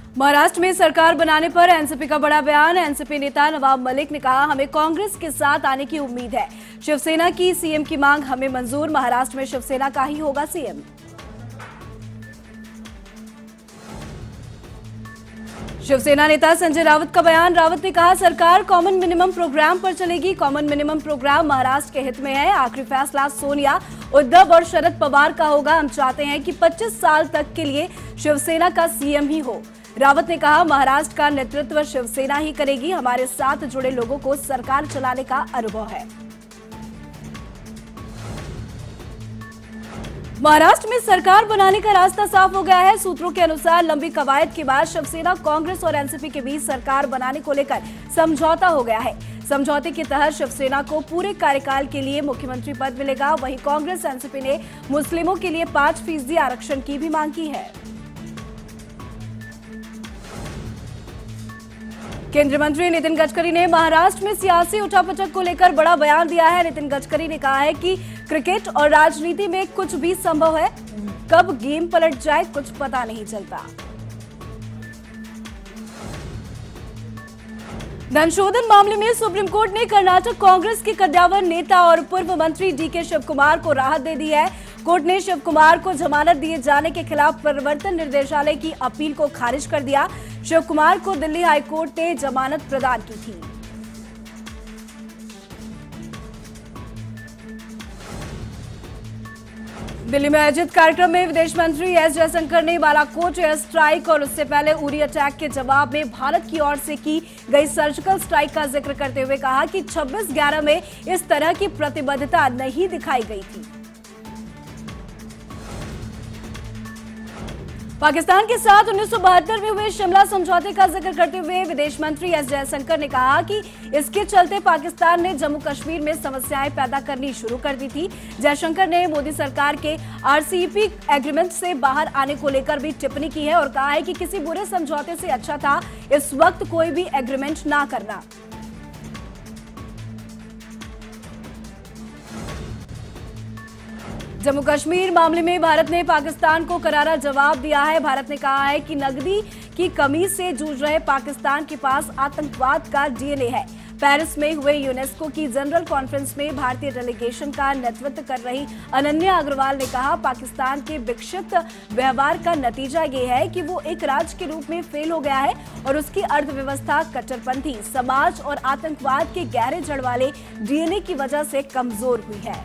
महाराष्ट्र में सरकार बनाने पर एनसीपी का बड़ा बयान। एनसीपी नेता नवाब मलिक ने कहा, हमें कांग्रेस के साथ आने की उम्मीद है। शिवसेना की सीएम की मांग हमें मंजूर। महाराष्ट्र में शिवसेना का ही होगा सीएम। शिवसेना नेता संजय राउत का बयान। राउत ने कहा, सरकार कॉमन मिनिमम प्रोग्राम पर चलेगी। कॉमन मिनिमम प्रोग्राम महाराष्ट्र के हित में है। आखिरी फैसला सोनिया, उद्धव और शरद पवार का होगा। हम चाहते हैं कि 25 साल तक के लिए शिवसेना का सीएम ही हो। रावत ने कहा, महाराष्ट्र का नेतृत्व शिवसेना ही करेगी। हमारे साथ जुड़े लोगों को सरकार चलाने का अनुभव है। महाराष्ट्र में सरकार बनाने का रास्ता साफ हो गया है। सूत्रों के अनुसार लंबी कवायद के बाद शिवसेना, कांग्रेस और एनसीपी के बीच सरकार बनाने को लेकर समझौता हो गया है। समझौते के तहत शिवसेना को पूरे कार्यकाल के लिए मुख्यमंत्री पद मिलेगा। वहीं कांग्रेस एनसीपी ने मुस्लिमों के लिए 5% आरक्षण की भी मांग की है। केंद्रीय मंत्री नितिन गडकरी ने महाराष्ट्र में सियासी उठापटक को लेकर बड़ा बयान दिया है। नितिन गडकरी ने कहा है कि क्रिकेट और राजनीति में कुछ भी संभव है। कब गेम पलट जाए कुछ पता नहीं चलता। धनशोधन मामले में सुप्रीम कोर्ट ने कर्नाटक कांग्रेस के कद्दावर नेता और पूर्व मंत्री डीके शिव कुमार को राहत दे दी है। कोर्ट ने शिव कुमार को जमानत दिए जाने के खिलाफ प्रवर्तन निर्देशालय की अपील को खारिज कर दिया। शिव कुमार को दिल्ली हाईकोर्ट ने जमानत प्रदान की थी। दिल्ली में आयोजित कार्यक्रम में विदेश मंत्री एस जयशंकर ने बालाकोट एयर स्ट्राइक और उससे पहले उरी अटैक के जवाब में भारत की ओर से की गई सर्जिकल स्ट्राइक का जिक्र करते हुए कहा कि 26/11 में इस तरह की प्रतिबद्धता नहीं दिखाई गई थी। पाकिस्तान के साथ 1972 में हुए शिमला समझौते का जिक्र करते हुए विदेश मंत्री एस जयशंकर ने कहा कि इसके चलते पाकिस्तान ने जम्मू कश्मीर में समस्याएं पैदा करनी शुरू कर दी थी। जयशंकर ने मोदी सरकार के आरसीईपी एग्रीमेंट से बाहर आने को लेकर भी टिप्पणी की है और कहा है कि किसी बुरे समझौते से अच्छा था इस वक्त कोई भी एग्रीमेंट ना करना। जम्मू कश्मीर मामले में भारत ने पाकिस्तान को करारा जवाब दिया है। भारत ने कहा है कि नकदी की कमी से जूझ रहे पाकिस्तान के पास आतंकवाद का डीएनए है। पेरिस में हुए यूनेस्को की जनरल कॉन्फ्रेंस में भारतीय डेलीगेशन का नेतृत्व कर रही अनन्या अग्रवाल ने कहा, पाकिस्तान के विक्षिप्त व्यवहार का नतीजा ये है कि वो एक राज्य के रूप में फेल हो गया है और उसकी अर्थव्यवस्था कट्टरपंथी समाज और आतंकवाद के गहरे जड़ वाले डीएनए की वजह से कमजोर हुई है।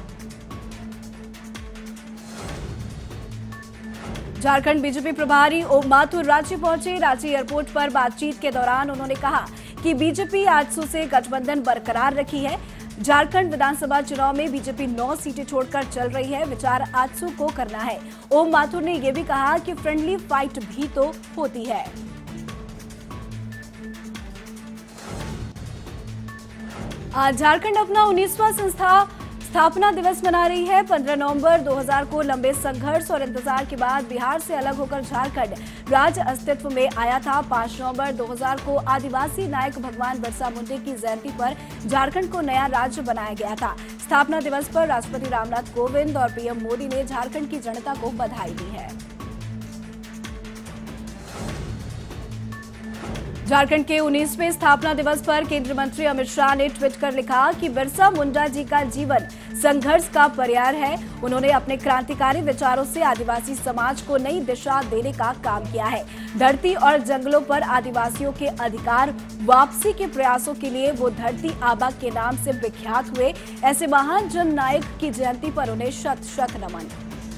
झारखंड बीजेपी प्रभारी ओम माथुर रांची पहुंचे। रांची एयरपोर्ट पर बातचीत के दौरान उन्होंने कहा कि बीजेपी आजसू से गठबंधन बरकरार रखी है। झारखंड विधानसभा चुनाव में बीजेपी 9 सीटें छोड़कर चल रही है। विचार आजसू को करना है। ओम माथुर ने यह भी कहा कि फ्रेंडली फाइट भी तो होती है। आज झारखंड अपना 19वां स्थापना दिवस मना रही है। 15 नवंबर 2000 को लंबे संघर्ष और इंतजार के बाद बिहार से अलग होकर झारखंड राज्य अस्तित्व में आया था। 5 नवंबर 2000 को आदिवासी नायक भगवान बिरसा मुंडा की जयंती पर झारखंड को नया राज्य बनाया गया था। स्थापना दिवस पर राष्ट्रपति रामनाथ कोविंद और पीएम मोदी ने झारखंड की जनता को बधाई दी है। झारखंड के 19वें स्थापना दिवस पर केंद्रीय मंत्री अमित शाह ने ट्वीट कर लिखा कि बिरसा मुंडा जी का जीवन संघर्ष का पर्याय है। उन्होंने अपने क्रांतिकारी विचारों से आदिवासी समाज को नई दिशा देने का काम किया है। धरती और जंगलों पर आदिवासियों के अधिकार वापसी के प्रयासों के लिए वो धरती आबा के नाम से विख्यात हुए। ऐसे महान जन नायक की जयंती पर उन्हें शत शत नमन।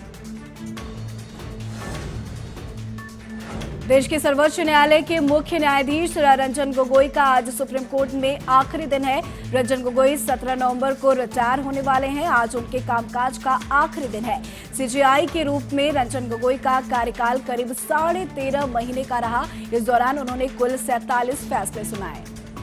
देश के सर्वोच्च न्यायालय के मुख्य न्यायाधीश रंजन गोगोई का आज सुप्रीम कोर्ट में आखिरी दिन है। रंजन गोगोई 17 नवंबर को रिटायर होने वाले हैं। आज उनके कामकाज का आखिरी दिन है। सीजेआई के रूप में रंजन गोगोई का कार्यकाल करीब 13.5 महीने का रहा। इस दौरान उन्होंने कुल 47 फैसले सुनाए।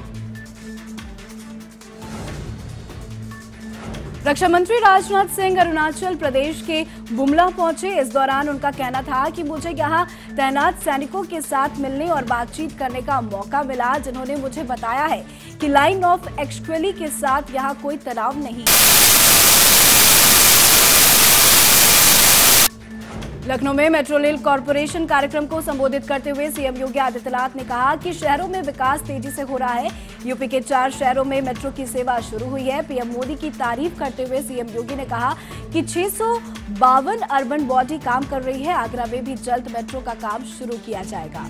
रक्षा मंत्री राजनाथ सिंह अरुणाचल प्रदेश के बुमला पहुंचे। इस दौरान उनका कहना था कि मुझे यहां तैनात सैनिकों के साथ मिलने और बातचीत करने का मौका मिला, जिन्होंने मुझे बताया है कि लाइन ऑफ एक्चुअली के साथ यहां कोई तनाव नहीं है। लखनऊ में मेट्रो रेल कॉरपोरेशन कार्यक्रम को संबोधित करते हुए सीएम योगी आदित्यनाथ ने कहा कि शहरों में विकास तेजी से हो रहा है। यूपी के 4 शहरों में मेट्रो की सेवा शुरू हुई है। पीएम मोदी की तारीफ करते हुए सीएम योगी ने कहा कि 652 अर्बन बॉडी काम कर रही है। आगरा में भी जल्द मेट्रो का काम शुरू किया जाएगा।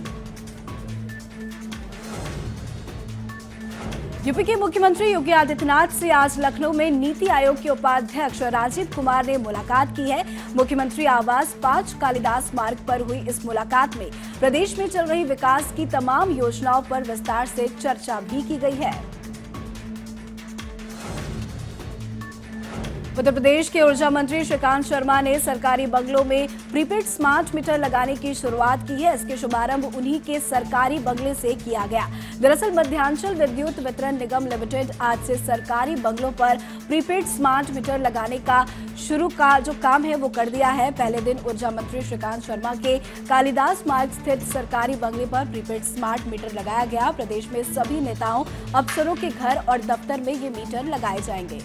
यूपी के मुख्यमंत्री योगी आदित्यनाथ से आज लखनऊ में नीति आयोग के उपाध्यक्ष राजीव कुमार ने मुलाकात की है। मुख्यमंत्री आवास 5 कालिदास मार्ग पर हुई इस मुलाकात में प्रदेश में चल रही विकास की तमाम योजनाओं पर विस्तार से चर्चा भी की गई है। उत्तर प्रदेश के ऊर्जा मंत्री श्रीकांत शर्मा ने सरकारी बंगलों में प्रीपेड स्मार्ट मीटर लगाने की शुरुआत की है। इसके शुभारंभ उन्हीं के सरकारी बंगले से किया गया। दरअसल मध्यांचल विद्युत वितरण निगम लिमिटेड आज से सरकारी बंगलों पर प्रीपेड स्मार्ट मीटर लगाने का जो काम है वो कर दिया है। पहले दिन ऊर्जा मंत्री श्रीकांत शर्मा के कालिदास मार्ग स्थित सरकारी बंगले पर प्रीपेड स्मार्ट मीटर लगाया गया। प्रदेश में सभी नेताओं, अफसरों के घर और दफ्तर में ये मीटर लगाए जाएंगे।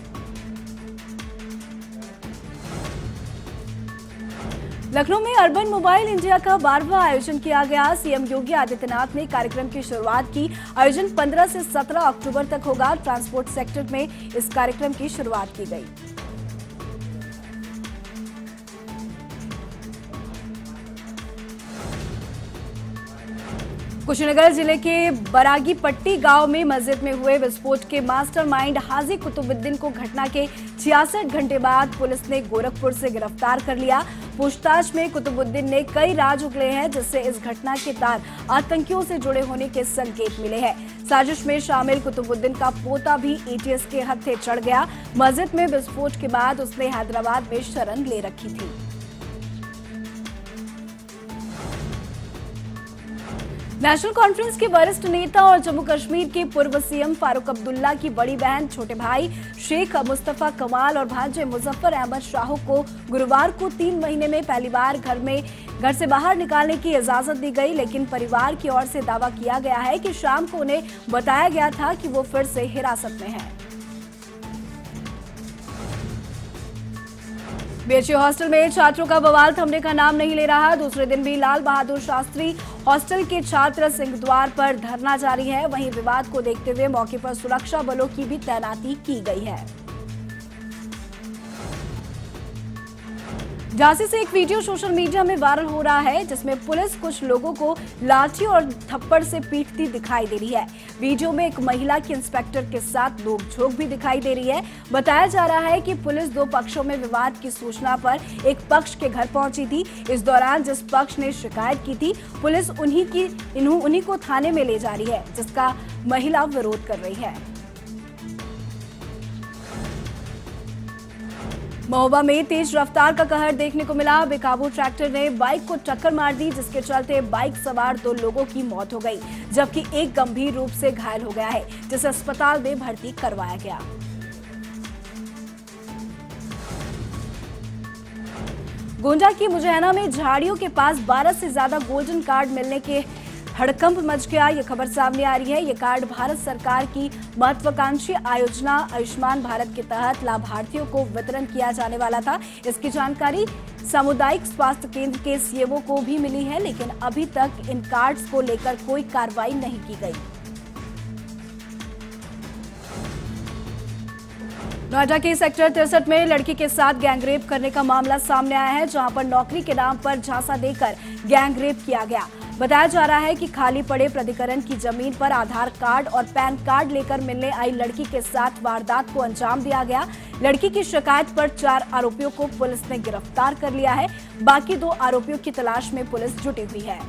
लखनऊ में अर्बन मोबाइल इंडिया का 12वां आयोजन किया गया। सीएम योगी आदित्यनाथ ने कार्यक्रम की शुरुआत की। आयोजन 15 से 17 अक्टूबर तक होगा। ट्रांसपोर्ट सेक्टर में इस कार्यक्रम की शुरुआत की गई। कुशीनगर जिले के बरागी पट्टी गांव में मस्जिद में हुए विस्फोट के मास्टरमाइंड हाजी कुतुबुद्दीन को घटना के 66 घंटे बाद पुलिस ने गोरखपुर से गिरफ्तार कर लिया। पूछताछ में कुतुबुद्दीन ने कई राज उगले हैं, जिससे इस घटना के तार आतंकियों से जुड़े होने के संकेत मिले हैं। साजिश में शामिल कुतुबुद्दीन का पोता भी एटीएस के हत्थे चढ़ गया। मस्जिद में विस्फोट के बाद उसने हैदराबाद में शरण ले रखी थी। नेशनल कॉन्फ्रेंस के वरिष्ठ नेता और जम्मू कश्मीर के पूर्व सीएम फारूक अब्दुल्ला की बड़ी बहन, छोटे भाई शेख मुस्तफा कमाल और भांजे मुजफ्फर अहमद शाह को गुरुवार को 3 महीने में पहली बार घर से बाहर निकालने की इजाजत दी गई, लेकिन परिवार की ओर से दावा किया गया है कि शाम को उन्हें बताया गया था कि वो फिर से हिरासत में हैं। बीएचयू हॉस्टल में छात्रों का बवाल थमने का नाम नहीं ले रहा। दूसरे दिन भी लाल बहादुर शास्त्री हॉस्टल के छात्र सिंह द्वार पर धरना जारी है। वहीं विवाद को देखते हुए मौके पर सुरक्षा बलों की भी तैनाती की गई है। झांसी से एक वीडियो सोशल मीडिया में वायरल हो रहा है, जिसमें पुलिस कुछ लोगों को लाठी और थप्पड़ से पीटती दिखाई दे रही है। वीडियो में एक महिला की इंस्पेक्टर के साथ नोकझोंक भी दिखाई दे रही है। बताया जा रहा है कि पुलिस 2 पक्षों में विवाद की सूचना पर एक पक्ष के घर पहुंची थी। इस दौरान जिस पक्ष ने शिकायत की थी, पुलिस उन्हीं को थाने में ले जा रही है, जिसका महिला विरोध कर रही है। महोबा में तेज रफ्तार का कहर देखने को मिला। बेकाबू ट्रैक्टर ने बाइक को टक्कर मार दी, जिसके चलते बाइक सवार 2 लोगों की मौत हो गई, जबकि एक गंभीर रूप से घायल हो गया है, जिसे अस्पताल में भर्ती करवाया गया। गोंडा की मुजैना में झाड़ियों के पास 12 से ज्यादा गोल्डन कार्ड मिलने के हड़कंप मच गया। ये खबर सामने आ रही है। ये कार्ड भारत सरकार की महत्वाकांक्षी आयोजना आयुष्मान भारत के तहत लाभार्थियों को वितरण किया जाने वाला था। इसकी जानकारी सामुदायिक स्वास्थ्य केंद्र के सीएमओ को भी मिली है, लेकिन अभी तक इन कार्ड्स को लेकर कोई कार्रवाई नहीं की गई। नोएडा के सेक्टर 63 में लड़की के साथ गैंगरेप करने का मामला सामने आया है, जहां पर नौकरी के नाम पर झांसा देकर गैंगरेप किया गया। बताया जा रहा है कि खाली पड़े प्राधिकरण की जमीन पर आधार कार्ड और पैन कार्ड लेकर मिलने आई लड़की के साथ वारदात को अंजाम दिया गया। लड़की की शिकायत पर 4 आरोपियों को पुलिस ने गिरफ्तार कर लिया है। बाकी 2 आरोपियों की तलाश में पुलिस जुटी हुई है।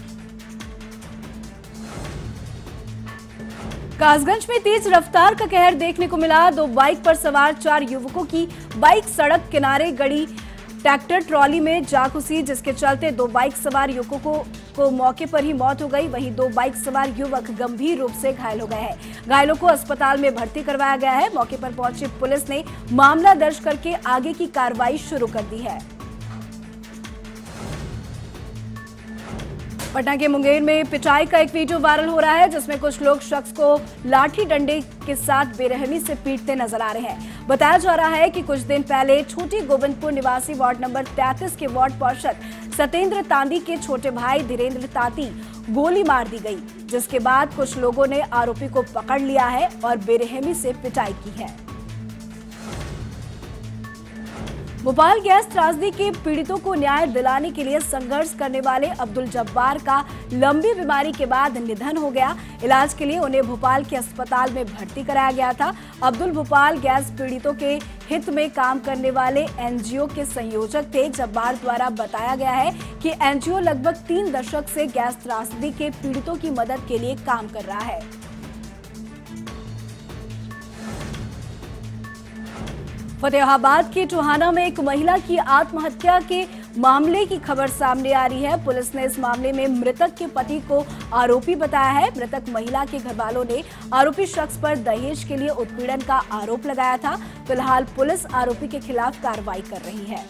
कासगंज में तेज रफ्तार का कहर देखने को मिला। 2 बाइक पर सवार 4 युवकों की बाइक सड़क किनारे गड़ी ट्रैक्टर ट्रॉली में जा घुसी, जिसके चलते 2 बाइक सवार युवकों को मौके पर ही मौत हो गई। वहीं 2 बाइक सवार युवक गंभीर रूप से घायल हो गए हैं। घायलों को अस्पताल में भर्ती करवाया गया है। मौके पर पहुंची पुलिस ने मामला दर्ज करके आगे की कार्रवाई शुरू कर दी है। पटना के मुंगेर में पिटाई का एक वीडियो वायरल हो रहा है, जिसमें कुछ लोग शख्स को लाठी डंडे के साथ बेरहमी से पीटते नजर आ रहे हैं। बताया जा रहा है कि कुछ दिन पहले छोटी गोविंदपुर निवासी वार्ड नंबर 33 के वार्ड पार्षद सत्येंद्र तांदी के छोटे भाई धीरेन्द्र तांती गोली मार दी गई, जिसके बाद कुछ लोगों ने आरोपी को पकड़ लिया है और बेरहमी से पिटाई की है। भोपाल गैस त्रासदी के पीड़ितों को न्याय दिलाने के लिए संघर्ष करने वाले अब्दुल जब्बार का लंबी बीमारी के बाद निधन हो गया। इलाज के लिए उन्हें भोपाल के अस्पताल में भर्ती कराया गया था। अब्दुल भोपाल गैस पीड़ितों के हित में काम करने वाले एनजीओ के संयोजक थे। जब्बार द्वारा बताया गया है कि एनजीओ लगभग 3 दशक से गैस त्रासदी के पीड़ितों की मदद के लिए काम कर रहा है। फतेहाबाद के टोहाना में एक महिला की आत्महत्या के मामले की खबर सामने आ रही है। पुलिस ने इस मामले में मृतक के पति को आरोपी बताया है। मृतक महिला के घरवालों ने आरोपी शख्स पर दहेज के लिए उत्पीड़न का आरोप लगाया था। फिलहाल पुलिस आरोपी के खिलाफ कार्रवाई कर रही है।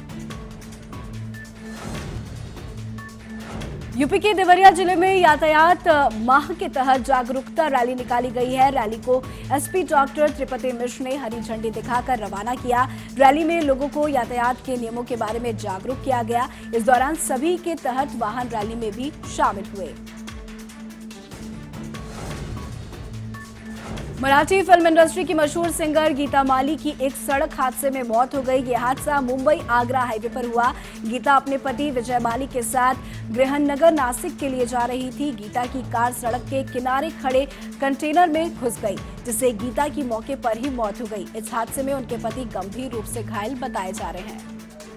यूपी के देवरिया जिले में यातायात माह के तहत जागरूकता रैली निकाली गई है। रैली को एसपी डॉक्टर त्रिपति मिश्र ने हरी झंडी दिखाकर रवाना किया। रैली में लोगों को यातायात के नियमों के बारे में जागरूक किया गया। इस दौरान सभी के तहत वाहन रैली में भी शामिल हुए। मराठी फिल्म इंडस्ट्री की मशहूर सिंगर गीता माली की एक सड़क हादसे में मौत हो गई। यह हादसा मुंबई आगरा हाईवे पर हुआ। गीता अपने पति विजय माली के साथ गृहनगर नासिक के लिए जा रही थी। गीता की कार सड़क के किनारे खड़े कंटेनर में घुस गई, जिससे गीता की मौके पर ही मौत हो गई। इस हादसे में उनके पति गंभीर रूप से घायल बताए जा रहे हैं।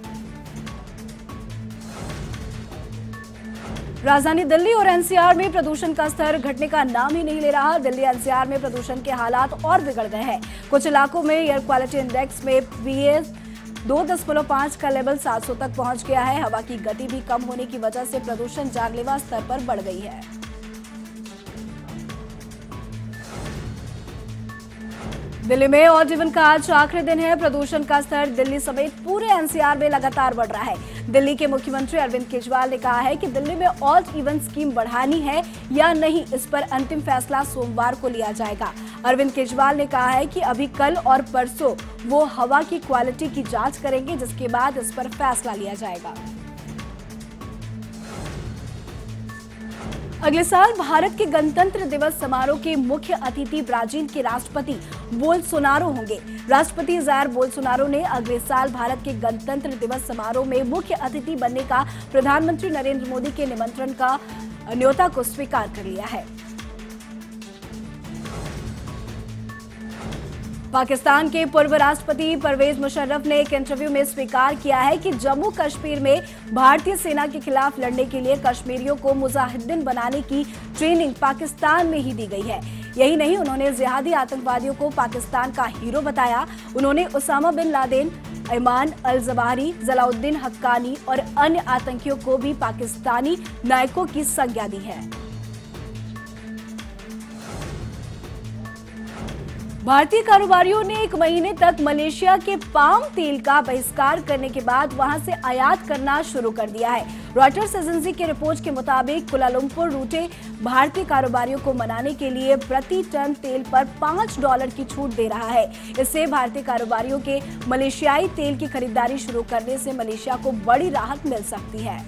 राजधानी दिल्ली और एनसीआर में प्रदूषण का स्तर घटने का नाम ही नहीं ले रहा। दिल्ली एनसीआर में प्रदूषण के हालात और बिगड़ गए हैं। कुछ इलाकों में एयर क्वालिटी इंडेक्स में पीएम 2.5 का लेवल 700 तक पहुंच गया है। हवा की गति भी कम होने की वजह से प्रदूषण जानलेवा स्तर पर बढ़ गई है। दिल्ली में ऑड इवन का आज आखिरी दिन है। प्रदूषण का स्तर दिल्ली समेत पूरे एनसीआर में लगातार बढ़ रहा है। दिल्ली के मुख्यमंत्री अरविंद केजरीवाल ने कहा है कि दिल्ली में ऑड इवन स्कीम बढ़ानी है या नहीं, इस पर अंतिम फैसला सोमवार को लिया जाएगा। अरविंद केजरीवाल ने कहा है कि अभी कल और परसों वो हवा की क्वालिटी की जांच करेंगे, जिसके बाद इस पर फैसला लिया जाएगा। अगले साल भारत के गणतंत्र दिवस समारोह के मुख्य अतिथि ब्राजील के राष्ट्रपति बोल्सोनारो होंगे। राष्ट्रपति जायर बोल्सोनारो ने अगले साल भारत के गणतंत्र दिवस समारोह में मुख्य अतिथि बनने का प्रधानमंत्री नरेंद्र मोदी के निमंत्रण का न्योता को स्वीकार कर लिया है। पाकिस्तान के पूर्व राष्ट्रपति परवेज मुशर्रफ ने एक इंटरव्यू में स्वीकार किया है कि जम्मू कश्मीर में भारतीय सेना के खिलाफ लड़ने के लिए कश्मीरियों को मुजाहिदीन बनाने की ट्रेनिंग पाकिस्तान में ही दी गई है। यही नहीं, उन्होंने जिहादी आतंकवादियों को पाकिस्तान का हीरो बताया। उन्होंने Osama bin Laden, Ayman al Zawahiri, Jalaluddin Haqqani और अन्य आतंकियों को भी पाकिस्तानी नायकों की संज्ञा दी है। भारतीय कारोबारियों ने 1 महीने तक मलेशिया के पाम तेल का बहिष्कार करने के बाद वहां से आयात करना शुरू कर दिया है। रॉयटर्स एजेंसी के रिपोर्ट के मुताबिक कुलालंपुर रूटे भारतीय कारोबारियों को मनाने के लिए प्रति टन तेल पर $5 की छूट दे रहा है। इससे भारतीय कारोबारियों के मलेशियाई तेल की खरीदारी शुरू करने से मलेशिया को बड़ी राहत मिल सकती है।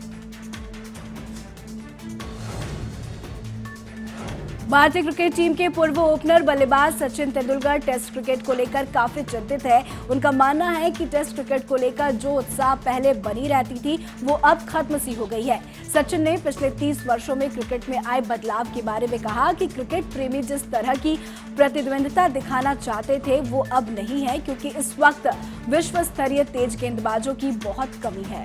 भारतीय क्रिकेट टीम के पूर्व ओपनर बल्लेबाज सचिन तेंदुलकर टेस्ट क्रिकेट को लेकर काफी चिंतित है। उनका मानना है कि टेस्ट क्रिकेट को लेकर जो उत्साह पहले बनी रहती थी, वो अब खत्म सी हो गई है। सचिन ने पिछले 30 वर्षों में क्रिकेट में आए बदलाव के बारे में कहा कि क्रिकेट प्रेमी जिस तरह की प्रतिद्वंदिता दिखाना चाहते थे, वो अब नहीं है, क्योंकि इस वक्त विश्व स्तरीय तेज गेंदबाजों की बहुत कमी है।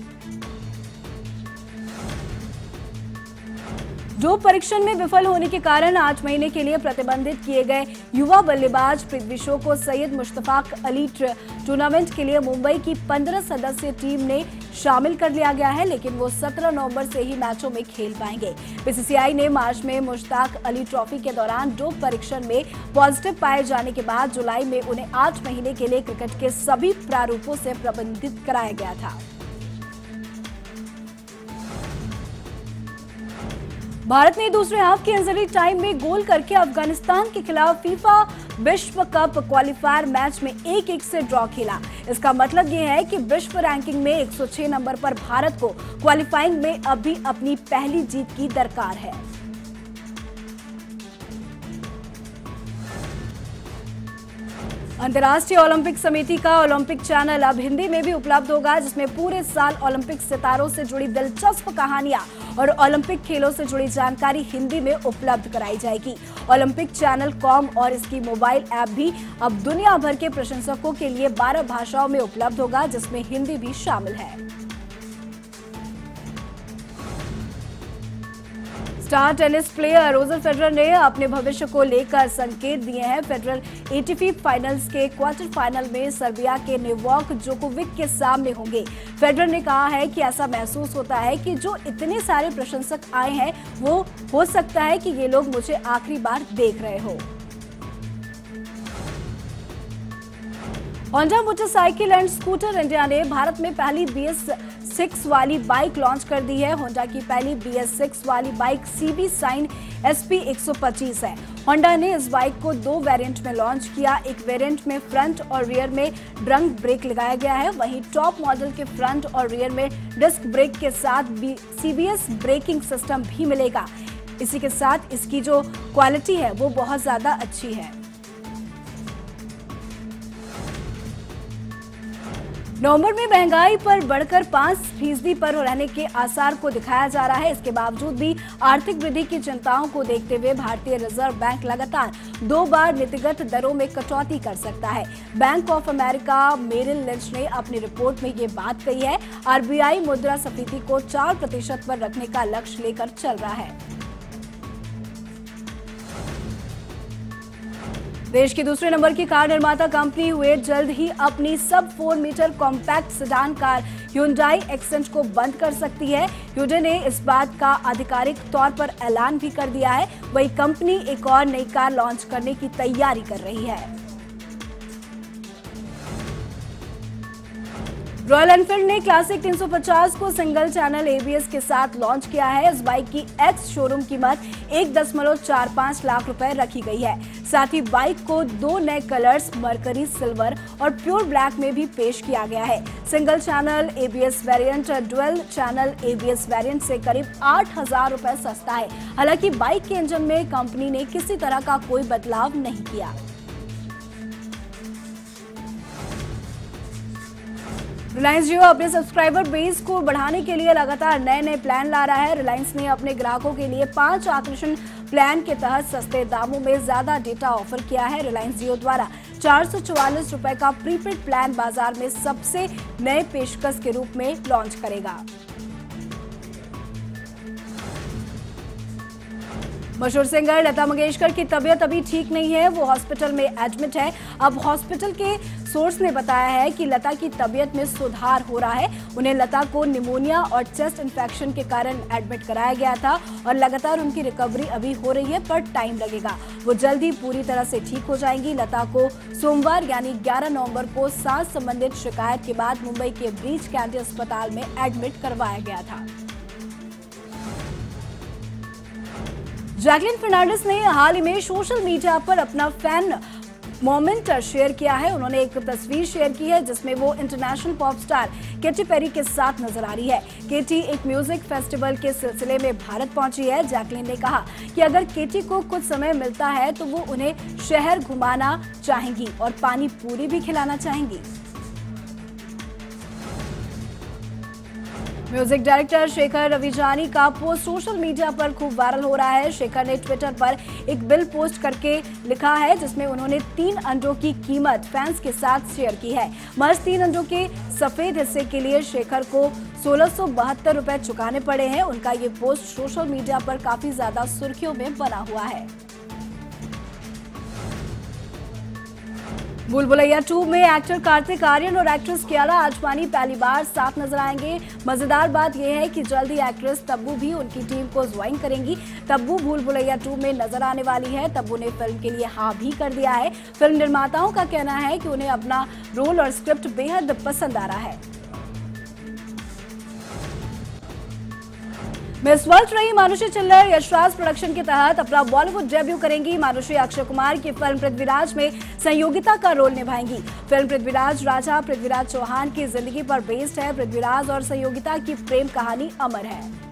डोप परीक्षण में विफल होने के कारण 8 महीने के लिए प्रतिबंधित किए गए युवा बल्लेबाज पृथ्वी शॉ को सैयद मुश्ताक अली टूर्नामेंट के लिए मुंबई की 15 सदस्यीय टीम ने शामिल कर लिया गया है, लेकिन वो 17 नवंबर से ही मैचों में खेल पाएंगे। बीसीसीआई ने मार्च में मुश्ताक अली ट्रॉफी के दौरान डोप परीक्षण में पॉजिटिव पाए जाने के बाद जुलाई में उन्हें 8 महीने के लिए क्रिकेट के सभी प्रारूपों से प्रतिबंधित कराया गया था। भारत ने दूसरे हाफ के इंजरी टाइम में गोल करके अफगानिस्तान के खिलाफ फीफा विश्व कप क्वालिफायर मैच में 1-1 से ड्रॉ खेला। इसका मतलब यह है कि विश्व रैंकिंग में 106 नंबर पर भारत को क्वालिफाइंग में अभी अपनी पहली जीत की दरकार है। अंतर्राष्ट्रीय ओलंपिक समिति का ओलंपिक चैनल अब हिंदी में भी उपलब्ध होगा, जिसमें पूरे साल ओलंपिक सितारों से जुड़ी दिलचस्प कहानियां और ओलंपिक खेलों से जुड़ी जानकारी हिंदी में उपलब्ध कराई जाएगी। ओलंपिक चैनल कॉम और इसकी मोबाइल ऐप भी अब दुनिया भर के प्रशंसकों के लिए 12 भाषाओं में उपलब्ध होगा, जिसमें हिंदी भी शामिल है। Star tennis player Roger Federer ने अपने भविष्य को लेकर संकेत दिए हैं। फेडरर एटीपी फाइनल्स के क्वार्टर फाइनल में सर्बिया के नोवाक जोकोविक के सामने होंगे। फेडरर ने कहा है कि ऐसा महसूस होता है कि जो इतने सारे प्रशंसक आए हैं वो हो सकता है कि ये लोग मुझे आखिरी बार देख रहे हो। Honda motorcycle and scooter India ने भारत में पहली BS6 वाली बाइक लॉन्च कर दी है। होंडा की पहली BS6 वाली बाइक CB Shine SP 125 है। होंडा ने इस बाइक को 2 वेरिएंट में लॉन्च किया। एक वेरिएंट में फ्रंट और रियर में ड्रम ब्रेक लगाया गया है, वहीं टॉप मॉडल के फ्रंट और रियर में डिस्क ब्रेक के साथ CBS ब्रेकिंग सिस्टम भी मिलेगा। इसी के साथ इसकी जो क्वालिटी है वो बहुत ज्यादा अच्छी है। नवंबर में महंगाई पर बढ़कर 5% पर रहने के आसार को दिखाया जा रहा है। इसके बावजूद भी आर्थिक वृद्धि की चिंताओं को देखते हुए भारतीय रिजर्व बैंक लगातार 2 बार नीतिगत दरों में कटौती कर सकता है। Bank of America Merrill Lynch ने अपनी रिपोर्ट में ये बात कही है। RBI मुद्रास्फीति को 4% पर रखने का लक्ष्य लेकर चल रहा है। देश की दूसरे नंबर की कार निर्माता कंपनी हुए जल्द ही अपनी सब 4 metre compact sedan car Hyundai Accent को बंद कर सकती है। Hyundai ने इस बात का आधिकारिक तौर पर ऐलान भी कर दिया है। वही कंपनी एक और नई कार लॉन्च करने की तैयारी कर रही है। रॉयल एनफील्ड ने क्लासिक 350 को सिंगल चैनल ABS के साथ लॉन्च किया है। इस बाइक की एक्स शोरूम कीमत 1.45 लाख रुपए रखी गई है। साथ ही बाइक को 2 नए कलर्स मरकरी सिल्वर और प्योर ब्लैक में भी पेश किया गया है। Single channel ABS variant dual channel ABS variant से करीब 8,000 रुपए सस्ता है। हालांकि बाइक के इंजन में कंपनी ने किसी तरह का कोई बदलाव नहीं किया। रिलायंस जियो अपने सब्सक्राइबर बेस को बढ़ाने के लिए लगातार नए प्लान ला रहा है। रिलायंस ने अपने ग्राहकों के लिए 5 आकर्षण प्लान के तहत सस्ते दामों में ज्यादा डेटा ऑफर किया है। रिलायंस जियो द्वारा 444 रुपए का प्रीपेड प्लान बाजार में सबसे नए पेशकश के रूप में लॉन्च करेगा। मशहूर सिंगर लता मंगेशकर की तबीयत अभी ठीक नहीं है, वो हॉस्पिटल में एडमिट है। अब हॉस्पिटल के सोर्स ने बताया है कि लता की तबीयत में सुधार हो रहा है। उन्हें लता को निमोनिया और चेस्ट इन्फेक्शन के कारण एडमिट कराया गया था और लगातार उनकी रिकवरी अभी हो रही है, पर टाइम लगेगा। वो जल्द ही पूरी तरह से ठीक हो जाएंगी। लता को सोमवार यानी 11 नवंबर को सांस संबंधित शिकायत के बाद मुंबई के ब्रीच कैंडी अस्पताल में एडमिट करवाया गया था। जैकलिन फर्नांडिस ने हाल ही में सोशल मीडिया पर अपना फैन मोमेंट शेयर किया है। उन्होंने एक तस्वीर शेयर की है जिसमें वो international pop star Katy Perry के साथ नजर आ रही है। केटी एक म्यूजिक फेस्टिवल के सिलसिले में भारत पहुंची है। जैकलिन ने कहा कि अगर केटी को कुछ समय मिलता है तो वो उन्हें शहर घुमाना चाहेंगी और पानी पूरी भी खिलाना चाहेंगी। म्यूजिक डायरेक्टर शेखर रविजानी का पोस्ट सोशल मीडिया पर खूब वायरल हो रहा है। शेखर ने ट्विटर पर एक बिल पोस्ट करके लिखा है जिसमें उन्होंने 3 अंडों की कीमत फैंस के साथ शेयर की है। महज 3 अंडों के सफेद हिस्से के लिए शेखर को 1672 रुपए चुकाने पड़े हैं। उनका ये पोस्ट सोशल मीडिया पर काफी ज्यादा सुर्खियों में बना हुआ है। भूल भुलैया 2 में एक्टर कार्तिक आर्यन और एक्ट्रेस कियारा आडवाणी पहली बार साथ नजर आएंगे। मजेदार बात यह है कि जल्द ही एक्ट्रेस तब्बू भी उनकी टीम को ज्वाइन करेंगी। तब्बू भूल भुलैया 2 में नजर आने वाली है। तब्बू ने फिल्म के लिए हाँ भी कर दिया है। फिल्म निर्माताओं का कहना है कि उन्हें अपना रोल और स्क्रिप्ट बेहद पसंद आ रहा है। मिस वर्ल्ड रही मानुषी चिल्लर यशराज प्रोडक्शन के तहत अपना बॉलीवुड डेब्यू करेंगी। मानुषी अक्षय कुमार की फिल्म पृथ्वीराज में संयोगिता का रोल निभाएंगी। फिल्म पृथ्वीराज राजा पृथ्वीराज चौहान की जिंदगी पर बेस्ड है। पृथ्वीराज और संयोगिता की प्रेम कहानी अमर है।